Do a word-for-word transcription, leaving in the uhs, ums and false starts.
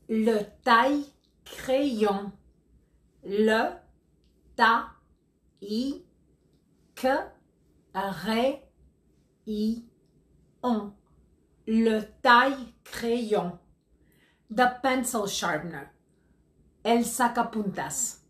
le taille-crayon, le ta i que ré i on, le taille-crayon, the pencil sharpener, el sacapuntas.